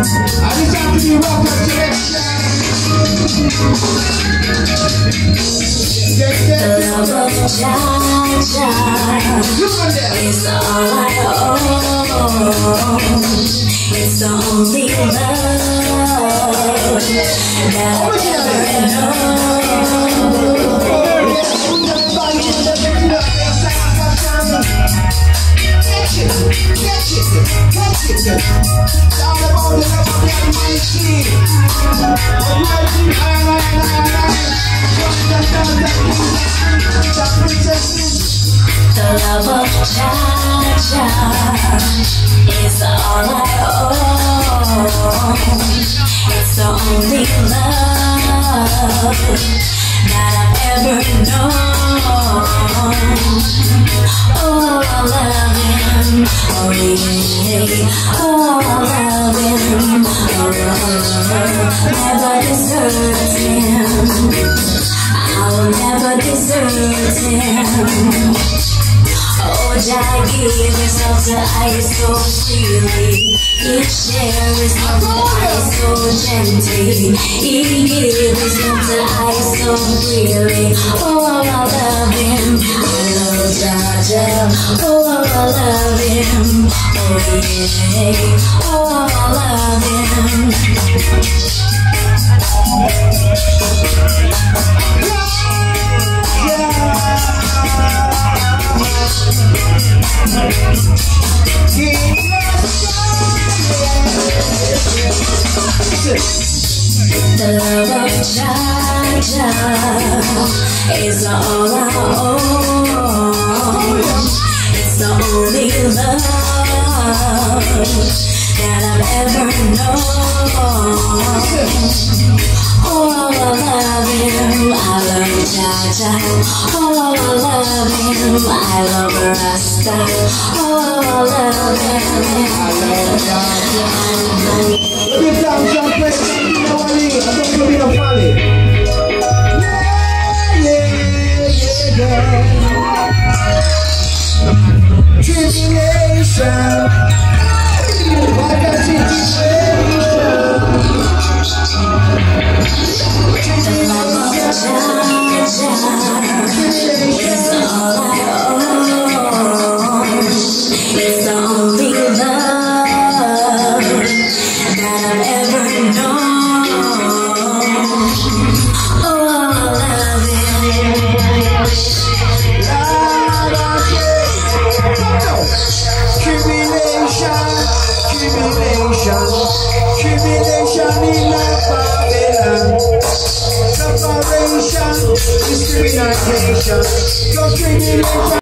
this have to be rock and selection. The love of Jaja is all I own. It's the only love that I've ever known. It's all about the love of the Almighty. The love of Jaja is all I own. It's the only love that I've ever known. Oh, I love him. Oh, yeah. Oh, I love him. Oh, never desert him. I'll never desert him. Oh, Jah give himself to ice so freely. He shares his love to ice so gently. He gives himself to ice so freely. Oh, I love him. I love Jaja. Oh, I love him. Oh, yeah. Oh, I love him. The love of Jaja is all I own. It's the only love that I've ever known. Oh, I love him. I love Jaja. Oh, I love him. I love Rasta. Oh, I love him. Big down, John Press, I don't know be no funny. Yeah. Tribulation. Why can't you The love of Jaja is all I own. It's the only love that I've ever known. Oh, I love him. Tribulation in Babylon. Separation, discrimination. No tribulation.